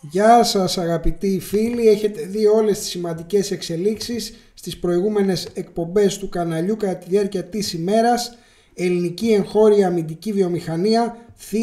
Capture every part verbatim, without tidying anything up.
Γεια σας αγαπητοί φίλοι, έχετε δει όλες τις σημαντικές εξελίξεις στις προηγούμενες εκπομπές του καναλιού κατά τη διάρκεια της ημέρας. Ελληνική εγχώρια αμυντική βιομηχανία,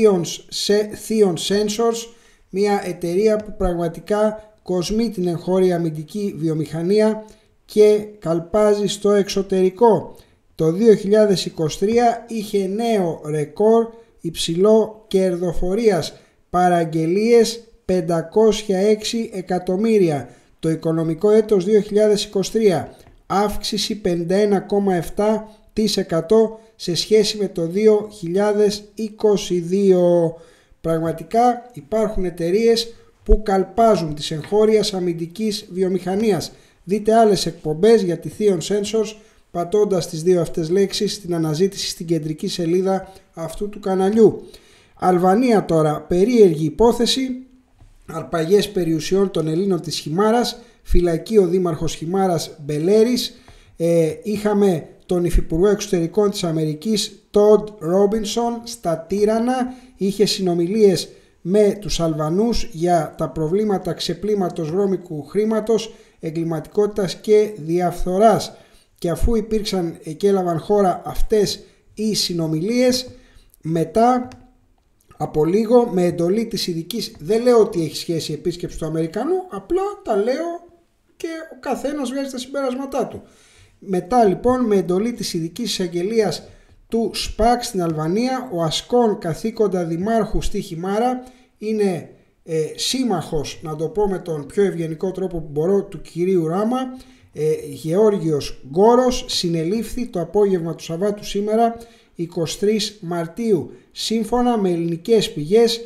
Theon Sensors, μια εταιρεία που πραγματικά κοσμεί την εγχώρια αμυντική βιομηχανία και καλπάζει στο εξωτερικό. Το δύο χιλιάδες είκοσι τρία είχε νέο ρεκόρ υψηλό κερδοφορίας, παραγγελίες πεντακόσια έξι εκατομμύρια. Το οικονομικό έτος δύο χιλιάδες είκοσι τρία, αύξηση πενήντα ένα κόμμα επτά τοις εκατό σε σχέση με το δύο χιλιάδες είκοσι δύο. Πραγματικά υπάρχουν εταιρείες που καλπάζουν της εγχώριας αμυντικής βιομηχανίας. Δείτε άλλες εκπομπές για τη Theon Sensors πατώντας τις δύο αυτές λέξεις στην αναζήτηση στην κεντρική σελίδα αυτού του καναλιού. Αλβανία τώρα, περίεργη υπόθεση, αρπαγές περιουσιών των Ελλήνων της Χιμάρας, φυλακή ο δήμαρχος Χιμάρας Μπελέρης. Ε, είχαμε τον υφυπουργό εξωτερικών της Αμερικής Τόντ Ρόμπινσον στα Τύρανα, είχε συνομιλίες με τους Αλβανούς για τα προβλήματα ξεπλήματος βρώμικου χρήματος, εγκληματικότητας και διαφθοράς. Και αφού υπήρξαν και έλαβαν χώρα αυτές οι συνομιλίες, μετά από λίγο με εντολή της ειδικής, δεν λέω ότι έχει σχέση η επίσκεψη του Αμερικανού, απλά τα λέω και ο καθένας βγάζει τα συμπεράσματά του. Μετά λοιπόν με εντολή της ειδικής εισαγγελίας του ΣΠΑΚ στην Αλβανία, ο ασκών καθήκοντα δημάρχου στη Χιμάρα είναι ε, σύμμαχος, να το πω με τον πιο ευγενικό τρόπο που μπορώ, του κυρίου Ράμα. ε, Γεώργιος Γκόρος συνελήφθη το απόγευμα του Σαββάτου σήμερα εικοστή τρίτη Μαρτίου. Σύμφωνα με ελληνικές πηγές,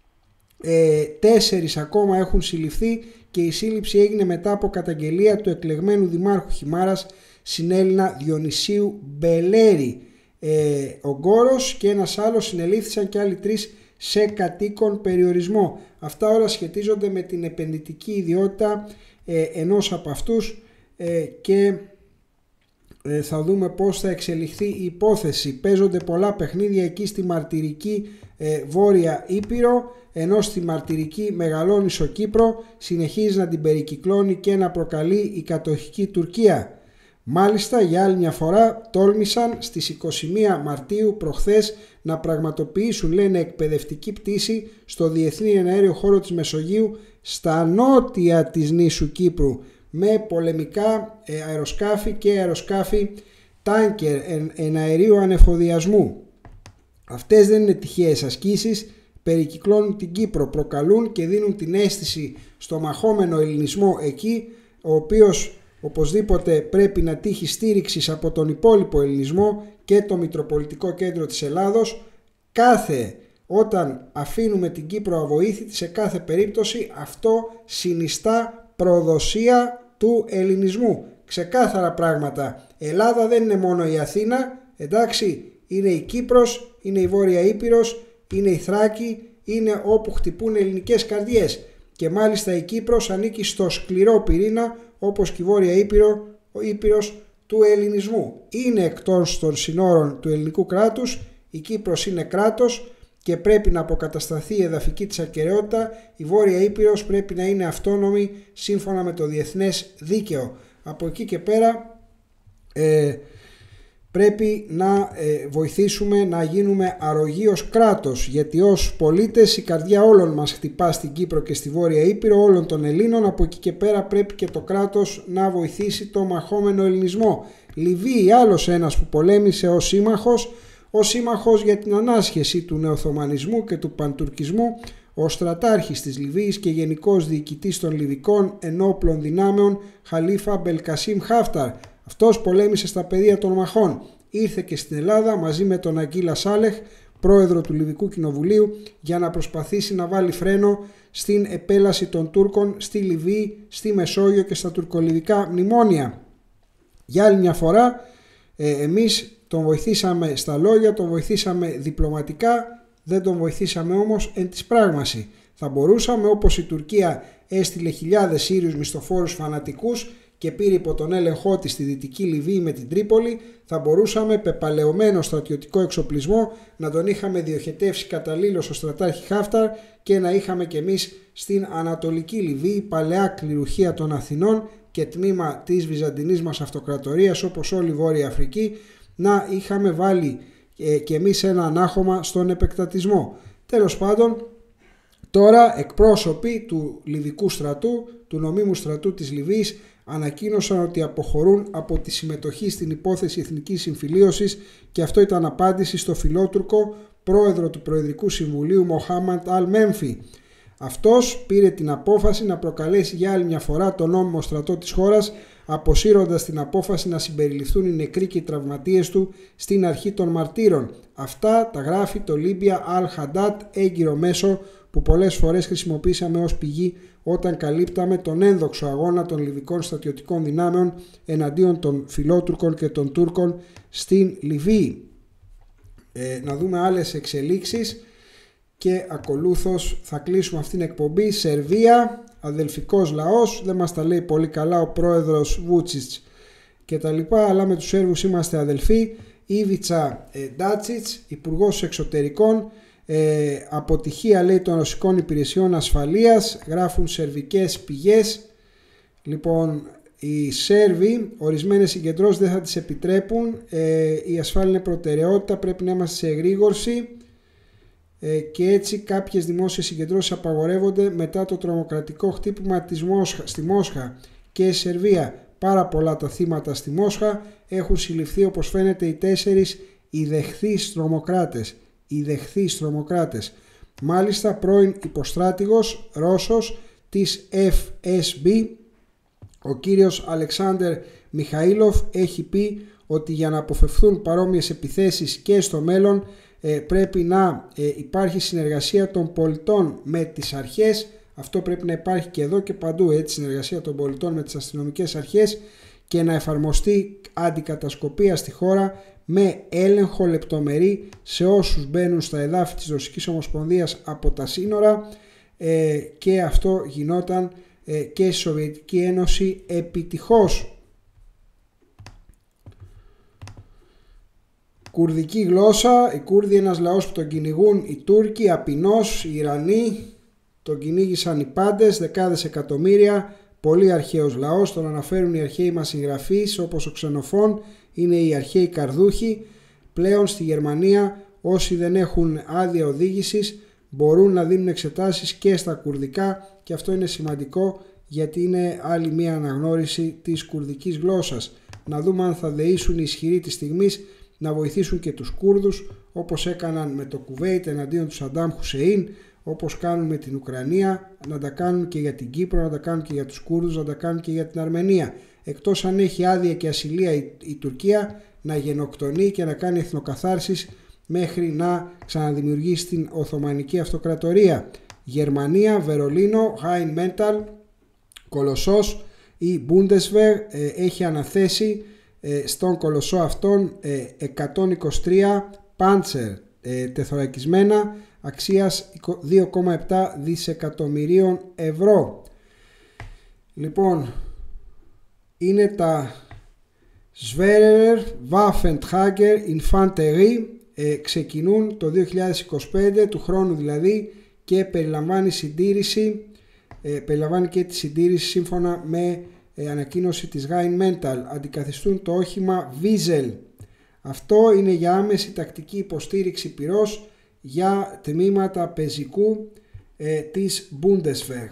ε, τέσσερις ακόμα έχουν συλληφθεί και η σύλληψη έγινε μετά από καταγγελία του εκλεγμένου δημάρχου Χιμάρας συνέλληνα Διονυσίου Μπελέρη. Ε, ο Γκόρος και ένας άλλος συνελήφθησαν και άλλοι τρεις σε κατοίκον περιορισμό. Αυτά όλα σχετίζονται με την επενδυτική ιδιότητα ε, ενός από αυτούς ε, και ε, θα δούμε πώς θα εξελιχθεί η υπόθεση. Παίζονται πολλά παιχνίδια εκεί στη μαρτυρική ε, Βόρεια Ήπειρο, ενώ στη μαρτυρική Μεγαλόνισσο Κύπρο συνεχίζει να την περικυκλώνει και να προκαλεί η κατοχική Τουρκία. Μάλιστα για άλλη μια φορά τόλμησαν στις εικοστή πρώτη Μαρτίου προχθές να πραγματοποιήσουν, λένε, εκπαιδευτική πτήση στο Διεθνή Εναέριο Χώρο της Μεσογείου στα νότια της νήσου Κύπρου με πολεμικά αεροσκάφη και αεροσκάφη τάνκερ εναερίου ανεφοδιασμού. Αυτές δεν είναι τυχαίες ασκήσεις, περικυκλώνουν την Κύπρο, προκαλούν και δίνουν την αίσθηση στο μαχόμενο ελληνισμό εκεί, ο οποίος οπωσδήποτε πρέπει να τύχει στήριξης από τον υπόλοιπο ελληνισμό και το Μητροπολιτικό Κέντρο της Ελλάδος. Κάθε όταν αφήνουμε την Κύπρο αβοήθητη, σε κάθε περίπτωση αυτό συνιστά προδοσία του ελληνισμού. Ξεκάθαρα πράγματα. Ελλάδα δεν είναι μόνο η Αθήνα, εντάξει, είναι η Κύπρος, είναι η Βόρεια Ήπειρος, είναι η Θράκη, είναι όπου χτυπούν ελληνικές καρδιές. Και μάλιστα η Κύπρος ανήκει στο σκληρό πυρήνα, όπως και η Βόρεια Ήπειρο, ο Ήπειρος του ελληνισμού. Είναι εκτός των συνόρων του ελληνικού κράτους, η Κύπρος είναι κράτος και πρέπει να αποκατασταθεί η εδαφική της ακεραιότητα. Η Βόρεια Ήπειρος πρέπει να είναι αυτόνομη σύμφωνα με το διεθνές δίκαιο. Από εκεί και πέρα ε, πρέπει να ε, βοηθήσουμε να γίνουμε αρρωγοί ως κράτος, γιατί ως πολίτες η καρδιά όλων μας χτυπά στην Κύπρο και στη Βόρεια Ήπειρο, όλων των Ελλήνων. Από εκεί και πέρα πρέπει και το κράτος να βοηθήσει το μαχόμενο ελληνισμό. Λιβύη, άλλος ένας που πολέμησε ως σύμμαχος, ως σύμμαχος για την ανάσχεση του νεοοθωμανισμού και του παντουρκισμού, ο στρατάρχης της Λιβύης και γενικός διοικητής των Λιβικών ενόπλων δυνάμεων Χαλίφα Μπελκασίμ Χάφταρ. Αυτός πολέμησε στα πεδία των μαχών. Ήρθε και στην Ελλάδα μαζί με τον Αγκίλα Σάλεχ, πρόεδρο του Λιβικού Κοινοβουλίου, για να προσπαθήσει να βάλει φρένο στην επέλαση των Τούρκων στη Λιβύη, στη Μεσόγειο και στα τουρκολιβικά μνημόνια. Για άλλη μια φορά ε, εμείς τον βοηθήσαμε στα λόγια, τον βοηθήσαμε διπλωματικά, δεν τον βοηθήσαμε όμως εν της πράγμαση. Θα μπορούσαμε, όπως η Τουρκία έστειλε χιλιάδες Σύριους μισθοφόρους φανατικούς και πήρε υπό τον έλεγχό της στη Δυτική Λιβύη με την Τρίπολη, θα μπορούσαμε πεπαλαιωμένο στρατιωτικό εξοπλισμό να τον είχαμε διοχετεύσει καταλήλως στο στρατάρχη Χάφταρ και να είχαμε κι εμείς στην Ανατολική Λιβύη, παλαιά κληρουργία των Αθηνών και τμήμα της Βυζαντινής μας αυτοκρατορίας, όπως όλη η Βόρεια Αφρική, να είχαμε βάλει ε, κι εμείς ένα ανάχωμα στον επεκτατισμό. Τέλος πάντων, τώρα εκπρόσωποι του Λιβικού στρατού, του νομίμου στρατού της Λιβύης, ανακοίνωσαν ότι αποχωρούν από τη συμμετοχή στην υπόθεση εθνικής συμφιλίωσης, και αυτό ήταν απάντηση στο φιλότουρκο πρόεδρο του Προεδρικού Συμβουλίου Μοχάμαντ Αλ Μέμφι. Αυτός πήρε την απόφαση να προκαλέσει για άλλη μια φορά τον νόμιμο στρατό της χώρας, αποσύροντας την απόφαση να συμπεριληφθούν οι νεκροί και οι τραυματίες του στην αρχή των μαρτύρων. Αυτά τα γράφει το Libya Al Haddad, έγκυρο μέσο που πολλές φορές χρησιμοποίησαμε ως πηγή όταν καλύπταμε τον ένδοξο αγώνα των λιβικών στρατιωτικών δυνάμεων εναντίον των φιλότουρκων και των Τούρκων στην Λιβύη. Ε, να δούμε άλλες εξελίξεις και ακολούθως θα κλείσουμε αυτήν την εκπομπή. Σερβία, αδελφικός λαός, δεν μας τα λέει πολύ καλά ο πρόεδρος Βούτσιτς και τα λοιπά, αλλά με τους Σέρβους είμαστε αδελφοί. Ήβιτσα ε, Ντάτσιτς, υπουργός εξωτερικών, ε, αποτυχία λέει των ρωσικών υπηρεσιών ασφαλείας, γράφουν σερβικές πηγές. Λοιπόν, οι Σέρβοι ορισμένες συγκεντρώσεις δεν θα τις επιτρέπουν, ε, η ασφάλεια είναι προτεραιότητα, πρέπει να είμαστε σε εγρήγορση, ε, και έτσι κάποιες δημόσιες συγκεντρώσεις απαγορεύονται μετά το τρομοκρατικό χτύπημα της Μόσχα, στη Μόσχα και η Σερβία. Πάρα πολλά τα θύματα στη Μόσχα, έχουν συλληφθεί όπως φαίνεται οι τέσσερις ιδεχθείς τρομοκράτες. Ιδεχθείς τρομοκράτες. Μάλιστα πρώην υποστράτηγος Ρώσος της εφ ες μπι, ο κύριος Αλεξάνδερ Μιχαήλοφ, έχει πει ότι για να αποφευθούν παρόμοιες επιθέσεις και στο μέλλον ε, πρέπει να ε, υπάρχει συνεργασία των πολιτών με τις αρχές. Αυτό πρέπει να υπάρχει και εδώ και παντού, έτσι, συνεργασία των πολιτών με τις αστυνομικές αρχές, και να εφαρμοστεί αντικατασκοπία στη χώρα με έλεγχο λεπτομερή σε όσους μπαίνουν στα εδάφη της Ρωσικής Ομοσπονδίας από τα σύνορα, ε, και αυτό γινόταν ε, και στη Σοβιετική Ένωση επιτυχώς. Κουρδική γλώσσα, οι Κούρδοι, ένας λαός που τον κυνηγούν οι Τούρκοι, απεινώς, οι Ιρανοί, τον κυνήγησαν οι πάντες, δεκάδες εκατομμύρια, πολύ αρχαίος λαός, τον αναφέρουν οι αρχαίοι μας συγγραφείς όπως ο Ξενοφών, είναι οι αρχαίοι καρδούχοι. Πλέον στη Γερμανία όσοι δεν έχουν άδεια οδήγησης μπορούν να δίνουν εξετάσεις και στα κουρδικά, και αυτό είναι σημαντικό γιατί είναι άλλη μία αναγνώριση της κουρδικής γλώσσας. Να δούμε αν θα δεήσουν οι ισχυροί της στιγμής να βοηθήσουν και τους Κούρδους, όπως έκαναν με το Κουβέιτ εναντίον του Σαντάμ Χουσεΐν, όπως κάνουν με την Ουκρανία, να τα κάνουν και για την Κύπρο, να τα κάνουν και για τους Κούρδους, να τα κάνουν και για την Αρμενία. Εκτός αν έχει άδεια και ασυλία η, η Τουρκία να γενοκτονεί και να κάνει εθνοκαθάρσεις μέχρι να ξαναδημιουργήσει την Οθωμανική Αυτοκρατορία. Γερμανία, Βερολίνο, Rheinmetall, Κολοσσός, η Bundeswehr ε, έχει αναθέσει ε, στον κολοσσό αυτόν ε, εκατόν είκοσι τρία Panzer ε, τεθωρακισμένα αξίας δύο κόμμα επτά δισεκατομμυρίων ευρώ. Λοιπόν, είναι τα Schwerer Waffenträger Infanterie, ε, ξεκινούν το δύο χιλιάδες είκοσι πέντε, του χρόνου δηλαδή, και περιλαμβάνει συντήρηση, ε, περιλαμβάνει και τη συντήρηση σύμφωνα με ε, ανακοίνωση της Rheinmetall. Αντικαθιστούν το όχημα Wiesel. Αυτό είναι για άμεση τακτική υποστήριξη πυρός για τμήματα πεζικού ε, της Bundeswehr.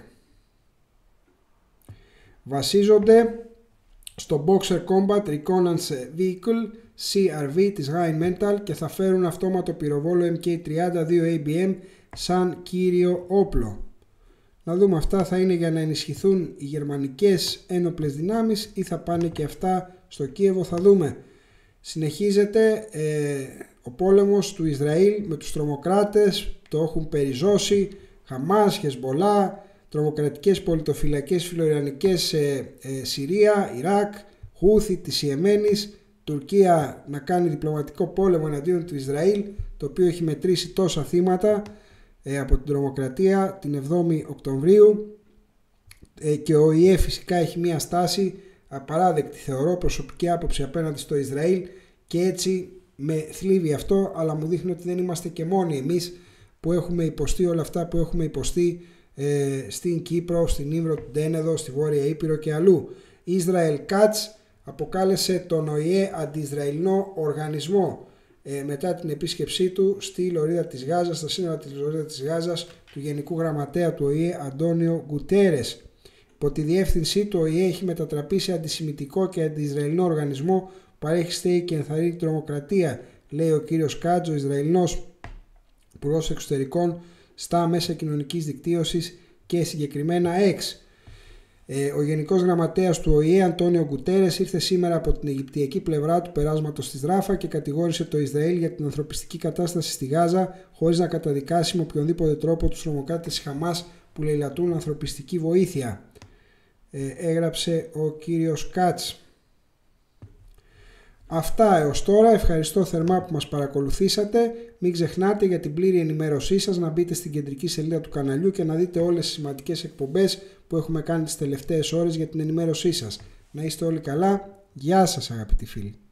Βασίζονται στο Boxer Combat Reconnaissance Vehicle σι αρ βι της Rheinmetall και θα φέρουν αυτόματο πυροβόλο εμ κέι τριάντα δύο έι μπι εμ σαν κύριο όπλο. Να δούμε, αυτά θα είναι για να ενισχυθούν οι γερμανικές ένοπλες δυνάμεις ή θα πάνε και αυτά στο Κίεβο, θα δούμε. Συνεχίζεται ε, ο πόλεμος του Ισραήλ με τους τρομοκράτες, το έχουν περιζώσει, Χαμάς, Χεσμπολά, τρομοκρατικές πολιτοφυλακές φιλοϊρανικές σε ε, Συρία, Ιράκ, Χούθη της Ιεμένης, Τουρκία να κάνει διπλωματικό πόλεμο εναντίον του Ισραήλ, το οποίο έχει μετρήσει τόσα θύματα ε, από την τρομοκρατία την εβδόμη Οκτωβρίου, ε, και ο ΙΕ φυσικά έχει μία στάση απαράδεκτη θεωρώ προσωπική άποψη απέναντι στο Ισραήλ και έτσι με θλίβει αυτό, αλλά μου δείχνει ότι δεν είμαστε και μόνοι εμείς που έχουμε υποστεί όλα αυτά που έχουμε υποστεί ε, στην Κύπρο, στην Ήμβρο, την Τένεδο, στη Βόρεια Ήπειρο και αλλού. Ισραήλ Κάτς αποκάλεσε τον ΟΗΕ αντι-Ισραηλινό οργανισμό ε, μετά την επίσκεψή του στη Λωρίδα της Γάζας, στα σύνορα της Λωρίδα της Γάζας, του Γενικού Γραμματέα του ΟΗΕ Αντώνιο Γκουτέρες. Υπό τη διεύθυνσή του, ο ΟΗΕ έχει μετατραπεί σε αντισημιτικό και αντι-Ισραηλινό οργανισμό που παρέχει στέγη και ενθαρρύνει την τρομοκρατία, λέει ο κύριος Κάτς, ο Ισραηλινός Υπουργός Εξωτερικών, στα μέσα κοινωνικής δικτύωσης και συγκεκριμένα X. Ε, ο Γενικός Γραμματέας του ΟΗΕ Αντώνιο Γκουτέρες ήρθε σήμερα από την Αιγυπτιακή πλευρά του περάσματος της Ράφα και κατηγόρησε το Ισραήλ για την ανθρωπιστική κατάσταση στη Γάζα, χωρίς να καταδικάσει με οποιονδήποτε τρόπο τους τρομοκράτες της Χαμάς που λαιλατούν ανθρωπιστική βοήθεια. Ε, έγραψε ο κύριος Κάτς. Αυτά έως τώρα. Ευχαριστώ θερμά που μας παρακολουθήσατε. Μην ξεχνάτε για την πλήρη ενημέρωσή σας να μπείτε στην κεντρική σελίδα του καναλιού και να δείτε όλες τις σημαντικές εκπομπές που έχουμε κάνει τις τελευταίες ώρες για την ενημέρωσή σας. Να είστε όλοι καλά. Γεια σας αγαπητοί φίλοι.